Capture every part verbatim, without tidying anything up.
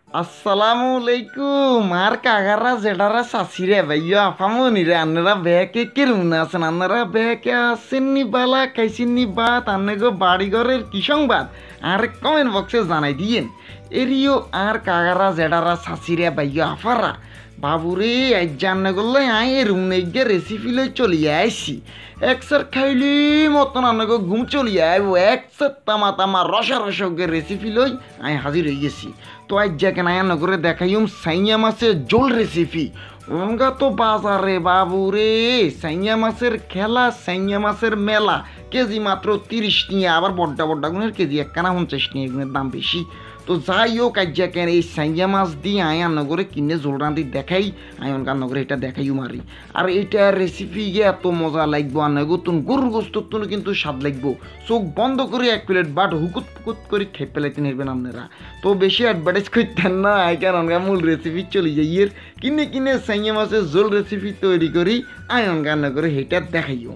আসসালামু আলাইকুম আর কাকারা জেঠারা চাচিরে ভাইয়া আফামনি রে আন্নারা বেকে কেরুন আছেন আন্নারা বেকে আছেন নি বালা খাইছেন নি বাত আন্নাগো বাড়ি ঘরের কি সংবাদ আর কমেন্ট বক্সে জানাই দিয়েন এরিও আর কাকারা জেঠারা চাচিরে ভাইয়া আফারা বাবুরে আজ জান্না করলে আই রুম নেগে রেসিপি লই চলিয়ে আইসি একসার খাইলি মতন আন্নাগো ঘুম চলিয়ে আইব একসার তামা তামা রসা রসকে রেসিপি লই আই হাজির হয়ে গেছি। তো আজ যাকে নায়া নগরে দেখাইম সাইয়া মাছের জোল রেসিপি অনগা তো বাজারে বাবু রে সাইয়া মাছের খেলা সাইয়া মাছের মেলা কেজি মাত্র তিরিশ নিয়ে আবার বড্ডা বড্ডা গুণের কেজি একখানা পঞ্চাশ নিয়ে এগুলোর দাম বেশি। তো যাই হোক আজ যাকে এই সাইয়া মাছ দিয়ে আয়ার নগরে কিনে জোল রাঁধি দেখাই আয়নকার নগরে এটা দেখাইও মারি আর এইটার রেসিপি গিয়ে এত মজা লাগবো আর নতুন গরুর গোস্তর কিন্তু স্বাদ লাগবো। চোখ বন্ধ করে এক প্লেট বাট হুকুত ফুকুত করে খেয়ে পেলাইতে নেবেন আপনারা। তো বেশি অ্যাডভার্টাইজ করতেন না আইকার অনগা মূল রেসিপি চলে যাই এর কিনে কিনে সাইয়া মাছের জোল রেসিপি তৈরি করি আয়নকার নগরে এটা দেখাইও।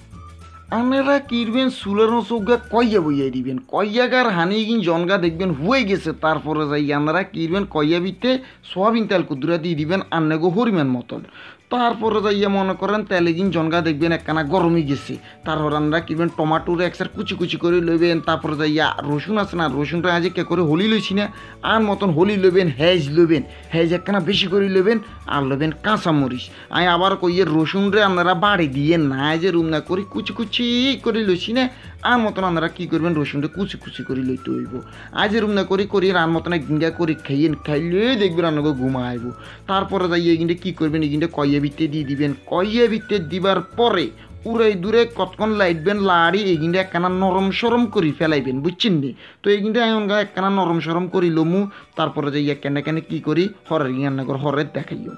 আপনারা কিনবেন সুলানো চৌগা কইয়া বইয়া দিবেন কইয়াগার হানি কিন জনগা দেখবেন হয়ে গেছে তারপরে যাই আপনারা কিনবেন কইয়া বিতে সোয়াবিন তেল কুদুরা দিয়ে দিবেন আন্নাগো হরিমান মতন। তারপরে যাইয়া মনে করেন তেলে কিন জনগা দেখবেন একখানা গরমই গেছে তারপর আমরা কিনবেন টমাটোর একসার কুচি কুচি করে লইবেন। তারপরে যাইয়া রসুন আছে না রসুনটা আজ কে করে হলি লইছি না আর মতন হলি লইবেন হেজ লইবেন হেজ একখানা বেশি করে লইবেন আর লইবেন কাঁচামরিচ। আমি আবার কইয়ে রসুন রে আপনারা বাড়ি দিয়ে না যে রুম না করি কুচি কুচি করে লইছি না আর মতন আপনারা কী করবেন রসুনটা কুচি কুচি করে লইতে হইব আজ রুম না করি করি আর মতন একদিনটা করে খাইয়েন খাইলে দেখবেন আপনাকে ঘুমা আইব। তারপরে যাইয়ে এগিনটা কী করবেন এগিনটা কইয়া ভিত্তে দিয়ে দিবেন কইয়া ভিত্তে দিবার পরে উড়াই দূরে কতক্ষণ লাইটবেন লাড়ি এগিনটা একখানা নরম সরম করি ফেলাইবেন বুঝছেন নি। তো এগিনটা এমন গা একখানা নরম সরম করি লমু তারপরে যাইয়া কেন কেন কী করি হরের রান্না করে হরের দেখাইও।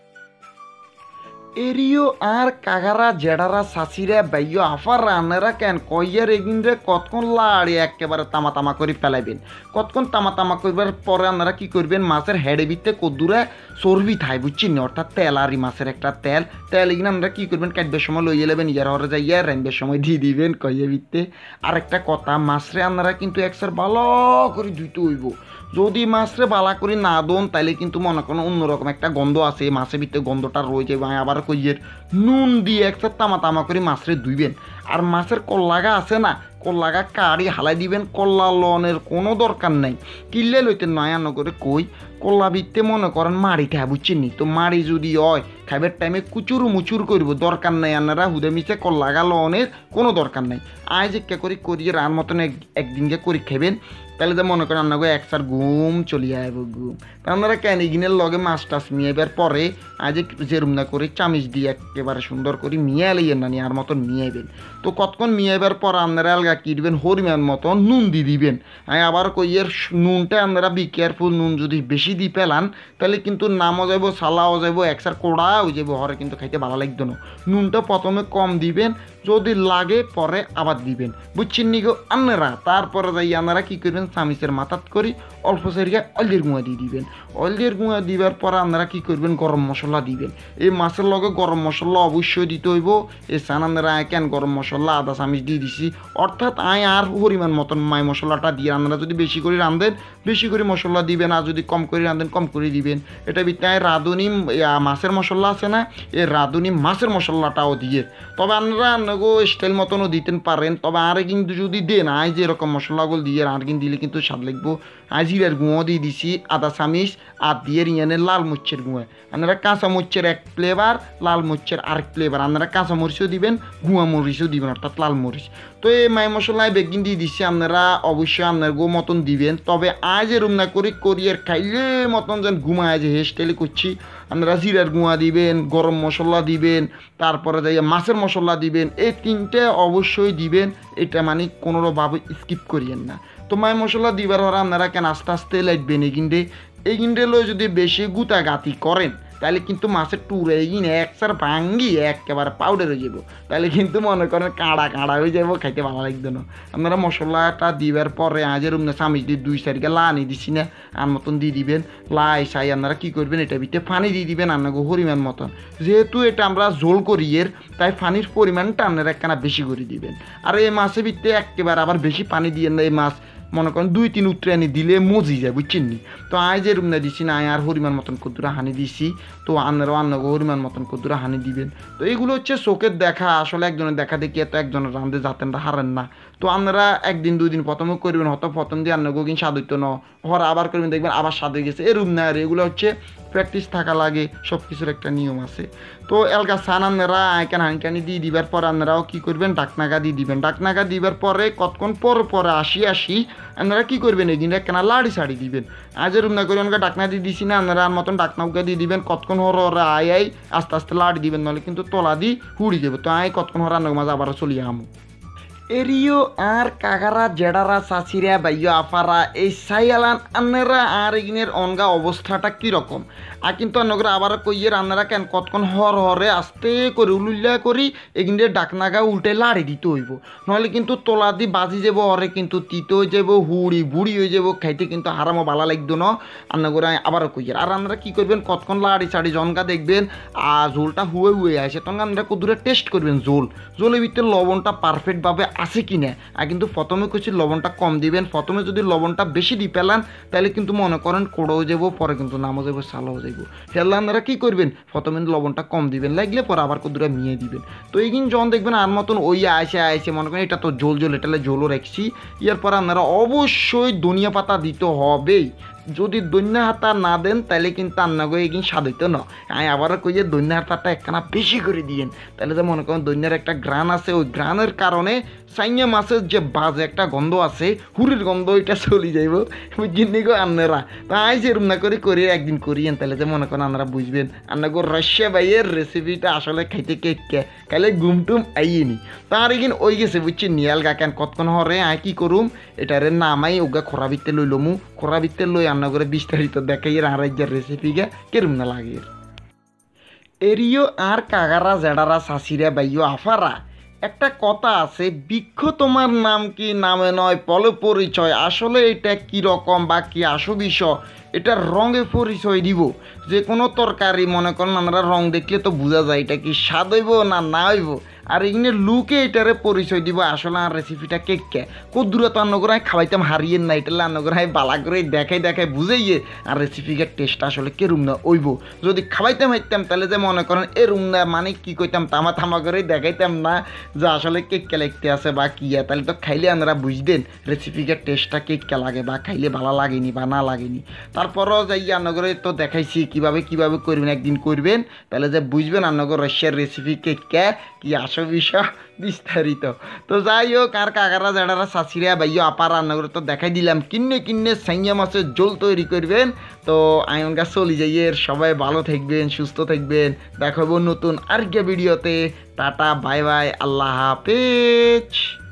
এরিও আর কাকারা জেডারা চাচিরা বাইও আফার রান্নারা কেন কইয়ার এগিনরে কতক্ষণ লাড়ি একেবারে তামা তামা করে ফেলাইবেন কতক্ষণ তামা তামা করবার পরে আপনারা কী করবেন মাছের হেডে বিতে কদ্দুরে চর্বি থাই বুঝছেন না অর্থাৎ তেল আর মাছের একটা তেল তেল এগিনে আপনারা কী করবেন কাটবার সময় লইয়ে নেবেন ইয়ার হরে যাইয়া রান্নার সময় দিয়ে দিবেন কইয়া বিতে। আর একটা কথা মাছরে আপনারা কিন্তু একসার ভালো করে ধুইতে হইব যদি মাছরে বালা করে না দোন তাইলে কিন্তু মনে করেন অন্যরকম একটা গন্ধ আছে মাছের ভিতরে গন্ধটা রয়ে যাবে। আবার কইয়ের নুন দিয়ে একটা তামা তামা করে মাছরে ধুইবেন আর মাছের কল্লাগা আছে না কল্লাগা কাড়ি হালাই দিবেন কল্লা লনের কোনো দরকার নেই কিনলে লইতে নয়া নগরে কই কল্লা ভিত্তে মনে করেন মাড়ি খায় বুঝছেন নি। তো মাড়ি যদি হয় খাইবার টাইমে কুচুর মুচুর করবো দরকার নেই আপনারা হুদে মিশে কল্লাগা লনের কোনো দরকার নেই আজ একটা করে করিয়ে রান মতন এক একদিনকে করে খাবেন তাহলে তো মনে করেন আপনাকে একসার ঘুম চলিয়ে আইব ঘুম। তা আপনারা কেন এগিনের লগে মাছ টাছ মিয়াইবার পরে আজ যেরুম না করে চামিচ দিয়ে একেবারে সুন্দর করে মিয়া লাইয়েন না আর মতন মিয়াইবেন। তো কতক্ষণ মিয়াইবার পর আপনারা আলগা কিনবেন হরিমান মতন নুন দিয়ে দিবেন। আমি আবার কইয়ের নুনটা আপনারা বি কেয়ারফুল নুন যদি বেশি দিয়ে পেলান তাহলে কিন্তু নামও যাব সালাও যাব একসার কোড়াও যাব হরে কিন্তু খাইতে ভালো লাগতো না। নুনটা প্রথমে কম দিবেন যদি লাগে পরে আবার দিবেন বুঝছেন নি গো আপনারা। তারপরে যাই আপনারা কী করবেন চামিচের মাথাত করি অল্প সেরিয়া অয়েলের গুঁয়া দিয়ে দিবেন অয়েলের গুঁয়া দিবার পরে আপনারা কী করবেন গরম মশলা দিবেন এই মাছের লগে গরম মশলা অবশ্যই দিতে হইব। এই চান আপনারা আয় কেন গরম মশলা আদা চামিচ দিয়ে দিছি অর্থাৎ আয় আর পরিমাণ মতন মাই মশলাটা দিয়ে আপনারা যদি বেশি করে রাঁধেন বেশি করে মশলা দিবেন আর যদি কম করে রাঁধেন কম করে দিবেন। এটা ভিতরে রাঁধুনি মাছের মশলা আছে না এই রাঁধুনি মাছের মশলাটাও দিয়ে তবে আপনারা আপনাকেও স্টাইল মতনও দিতেন পারেন তবে আর কিন্তু যদি দেন আয় যে এরকম মশলাগুলো দিয়ে আর কিন্তু দিলে কিন্তু স্বাদ লাগবো। আজ জিরার গুঁয়ো দিয়ে দিছি আদা চামিচ আর দিয়ে ইয়ানে লাল মুচ্ছের গুঁয়া আপনারা কাঁচা মরিচের এক ফ্লেভার লাল মরিচের আরেক ফ্লেভার আপনারা কাঁচা মরিচও দিবেন গুঁয়া মরিচও দিবেন অর্থাৎ লাল মরিচ। তো এই মাই মশলায় বেগিন দিয়ে দিচ্ছি আপনারা অবশ্যই আপনার গো মতন দিবেন। তবে আজ এরম না করি করিয়ার খাইলে মতন যেন ঘুমায় যে হেয়ার স্টাইলে করছি আপনারা জিরার গুঁয়া দিবেন গরম মশলা দিবেন তারপরে যাই মাছের মশলা দিবেন এই তিনটে অবশ্যই দিবেন এটা মানে কোনোভাবে স্কিপ করিয়েন না। তো মাই মশলা দিবার হওয়ার আপনারা কেন আস্তে আস্তে লাগবেন এগিনডে এগিনডে লই যদি বেশি গুতাগাতি করেন তাহলে কিন্তু মাছের টুরে এগিনে একসার ভাঙ্গি একেবারে পাউডার হয়ে যাব তাহলে কিন্তু মনে করেন কাঁড়া কাঁড়া হয়ে যাব খাইতে ভালো লাগতো না। আপনারা মশলাটা দিবার পরে আজের রুম না চামিচ দিয়ে দুই সাইডকে লানি দিছি না আর মতন দিয়ে দিবেন লাই সাই আপনারা কী করবেন এটা ভিতরে পানি দিয়ে দিবেন আপনাকে পরিমাণ মতন যেহেতু এটা আমরা ঝোল করি এর তাই পানির পরিমাণটা আপনারা একখানা বেশি করে দিবেন। আর এই মাছের ভিতরে একেবারে আবার বেশি পানি দিয়ে না এই মাছ মনে করেন দুই তিন উত্তরে আনি দিলে মজি যায় বুঝছেন নি। তো আয় যে রুম না দিছি না আয় আর হরিমান মতন কদ্দুরা হানি দিছি, তো আন্নারও আন্নাগো হরিমান মতন কদ্দুরা হানি দিবেন। তো এইগুলো হচ্ছে চোখের দেখা, আসলে একজনের দেখা দেখি এত একজনের রান্ধে যাতেন হারেন না। তো আপনারা একদিন দুই দিন প্রথমে করবেন, হয়তো প্রথম দিয়ে আন্নাগো কিন্তু স্বাদ হইতো না, হর আবার করবেন দেখবেন আবার স্বাদ হয়ে গেছে, এরম না। আর এগুলো হচ্ছে প্র্যাকটিস থাকা লাগে, সব কিছুর একটা নিয়ম আছে। তো এলকা সান আপনারা আইকান হানকানি দিয়ে দিবার পর আপনারাও কী করবেন, ডাকনাগা দিয়ে দিবেন। ডাকনাগা দিবার পরে কতক্ষণ পর পরে আসি আসি আপনারা কী করবেন, এই দিন একখানা লাড়ি শাড়ি দিবেন। আজ এরম না করে আমাকে ডাকনা দিয়ে দিছি না, আপনারা আর মতন ডাকনাউকা দিয়ে দিবেন। কতক্ষণ হর ওরা আই আই আস্তে আস্তে লাড়ি দিবেন, নাহলে কিন্তু তলা দিয়ে হুড়ি যাবে। তো আয় কতক্ষণ হর রান্নার মাঝে আবারও চলিয়ে আমু। এরিও আর কাকারা জেডারা চাচিরা বাইয় আফারা এই সাইয়ালান আন্নারা আর এগিনের অনগা অবস্থাটা কীরকম। আর কিন্তু অন্যরা আবার কইয়ের আন্নারা কেন কতক্ষণ হর হরে আস্তে করে উলুল্লা করি এগিনের ডাকনাগা উল্টে লাড়ি দিতে হইব, নাহলে কিন্তু তোলা দি বাজি যাব, হরে কিন্তু তিতো হয়ে যাব, হুড়ি বুড়ি হয়ে যাব, খাইতে কিন্তু হারামও ভালো লাগতো না। আন্নাগরা আবারও কইয়ের আর আপনারা কী করবেন, কতক্ষণ লাড়ি চাড়ি জনকা দেখবেন আর ঝোলটা হুয়ে হুয়ে আসে, তখন আপনারা কদূরে টেস্ট করবেন ঝোল, ঝোলের ভিতরে লবণটা পারফেক্টভাবে আছে কি না। আর কিন্তু প্রথমে কিছু লবণটা কম দিবেন, প্রথমে যদি লবণটা বেশি দিয়ে পেলান তাহলে কিন্তু মনে করেন কোড়োও যাব, পরে কিন্তু নামও যাব, সালাও যাব। হেল্লা আপনারা কী করবেন, প্রথমে লবণটা কম দিবেন, লাগলে পরে আবার কদুরা মিয়ে দিবেন। তো এইদিন যখন দেখবেন আর মতন ওই আইসে আইসে মনে করেন এটা তো ঝোল ঝোল, এটালে ঝোলও রাখছি, এরপর আপনারা অবশ্যই ধনিয়া পাতা দিতে হবেই। যদি দৈন্য হাতা না দেন তাহলে কিন্তু রান্নাগো এগিন স্বাদ হইতো না। আমি আবারও কই যে দৈন্য হাতাটা একখানা বেশি করে দিয়েন, তাহলে যে মনে করেন দৈন্যের একটা গ্রান আছে, ওই গ্রানের কারণে সাইয়া মাছের যে বাজে একটা গন্ধ আছে, হুড়ির গন্ধ ওইটা চলে যাইব, বুঝছেন গো আন্নারা। তাই যেরম না করে করি একদিন করিয়েন, তাহলে যে মনে করেন আপনারা বুঝবেন আন্নাগো রাশিয়া বাইয়ের রেসিপিটা আসলে খাইতে কে কে কালে ঘুমটুম আইয়েনি। তার এগিন ওই গেছে বুঝছেন নিয়াল গা কেন কতক্ষণ হরে আয় কী করুম, এটারে নামাই ওগা খোরা ভিত্তে লই লমু, খোরা ভিত্তে লই রান্না করে বিস্তারিত দেখাই আর রাজ্যের রেসিপিকে কেরম না লাগে। এরিও আর কাকারা জেডারা শাশিরা বাইও আফারা একটা কথা আছে, বৃক্ষ তোমার নাম কি নামে নয় পলে পরিচয়। আসলে এটা কি রকম বা কি আসো বিষয়, এটা রঙে পরিচয় দিব। যে কোনো তরকারি মনে করেন আমরা রং দেখলে তো বোঝা যায় এটা কি স্বাদ হইব না না হইব, আর এখানে লুকে এটারে পরিচয় দিব আসলে আর রেসিপিটা কে কে কদ্দুরা তো অন্নগ্রায় খাওয়াইতাম হারিয়েন না, এটা অন্নগ্রায় বালা করে দেখাই দেখাই বুঝাইয়ে আর রেসিপিটার টেস্ট আসলে কেরুম না ওইব। যদি খাওয়াইতাম হাইতাম তাহলে যে মনে করেন এরুম না, মানে কি কইতাম তামা থামা করে দেখাইতাম না যে আসলে কে কে লাগতে আছে বা কি, তাহলে তো খাইলে আপনারা বুঝতেন রেসিপিটার টেস্টটা কে কে লাগে বা খাইলে ভালো লাগেনি বা না লাগেনি। তারপরও যাই রান্নাঘরে তো দেখাইছি কীভাবে কীভাবে করবেন, একদিন করবেন তাহলে যে বুঝবেন রান্নাঘর রাশিয়ার রেসিপি কে কে কি আসো বিষয় বিস্তারিত। তো যাই হোক আর কাকারা যারা শাশিরা ভাইও আপার রান্নাঘরে তো দেখাই দিলাম কিন্নে কিন্নে সাইয়া মাছের ঝোল তৈরি করবেন। তো আয়ন গাছ চলে যাই, সবাই ভালো থাকবেন সুস্থ থাকবেন, দেখাবো নতুন আর কে ভিডিওতে। টাটা বাই বাই, আল্লাহ হাফেজ।